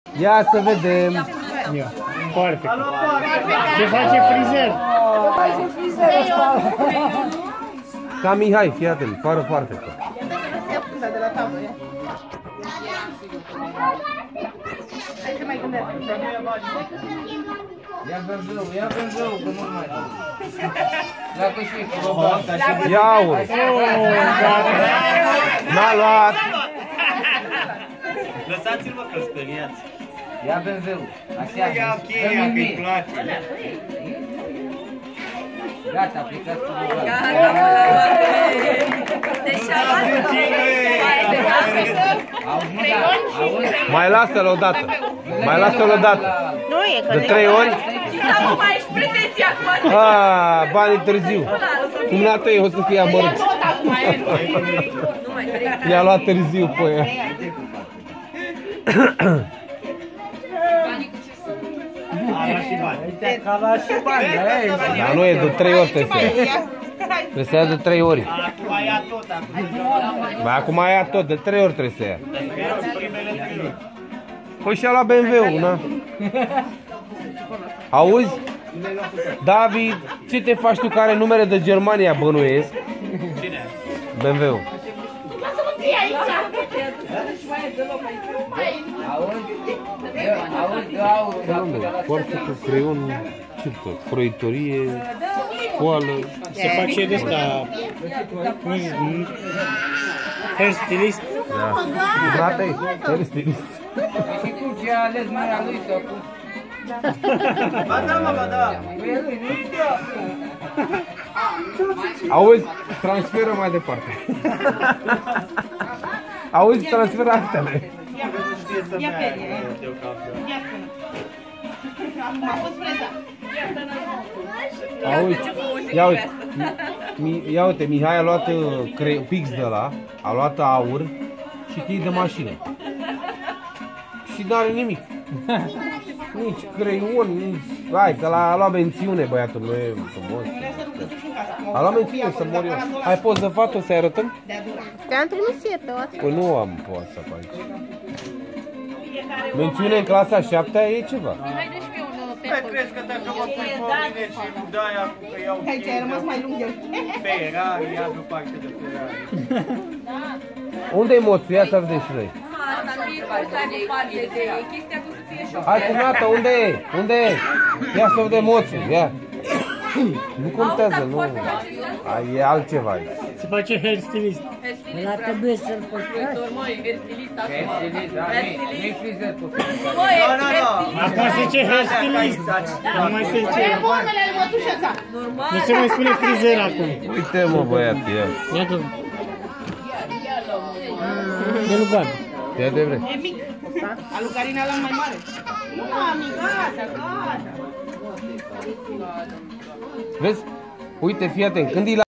Ia să vedem. Ia, foarte. Ce face frizer? Ca Mihai, fii atent, pară foarte tot. Ia benzău, că nu mai dau. Dacă și Ia aur. N-a luat. Lăsați-l mă că speriați. Ia benzău. Așa. Ia cheia că-i place. Gata, plecați cu băgat. Mai lasă-l odată. Mai lasă-l odată. Nu e că de 3 ori? nu mai ești pretenția acum. Banii târziu. Cum la tăi o să fie amărât. I-a luat târziu pe ea. Dar nu e de 3 ori trebuie să ia. Trebuie să ia de 3 ori. Acum ia tot, de 3 ori trebuie să ia. Păi și-a luat BMW-ul, na? Auzi? David, ce te faci tu care are numere de Germania, bănuiesc? Cine? BMW-ul. Poartă cu creion, ce tot? Croitorie, școală. Se face de asta, cum zici, hairstylist. Da. Frate, hairstylist. Și cum ce a ales mâna lui s-a pus? Ba da, mă, ba da. Auzi, transferă mai departe. Auzi, transferă actele. Ia pe Auzi, ia uite, Mihai a luat pix de ăla, a luat aur și chei de mașină. Și n-are nimic. Nici creion, nici... Hai, că a luat mențiune, băiatul meu, e frumos. A luat mențiune să mor eu. Ai poți de fată să-i arătăm? Te-am trimis eu pe WhatsApp. Păi nu am WhatsApp aici. Mențiune în clasa 7-a e ceva. Păi crezi că dacă mă pui pe mine și de-aia că iau Aici ai rămas mai lung el. Ferrari, ia de parte de Ferrari. Unde e moțul? Ia să vedem și noi. Hai cu nata, unde e? Unde e? Ia să vedem moțul, ia. Nu contează, nu. E altceva aici. Se face hairstylist. Ăla trebuie să-l păstrați. Hairstylist, da, nu-i frizer cu frizer. Acum se zice hairstylist. Nu mai se zice. Nu se mai spune frizer acum. Uite mă băiat, ia. Ia tu. De Lugan. Ia de vrei. E mic. Alu Carina ăla mai mare. Nu, mami, gata, gata. Vezi? Uite, fii atent, când e la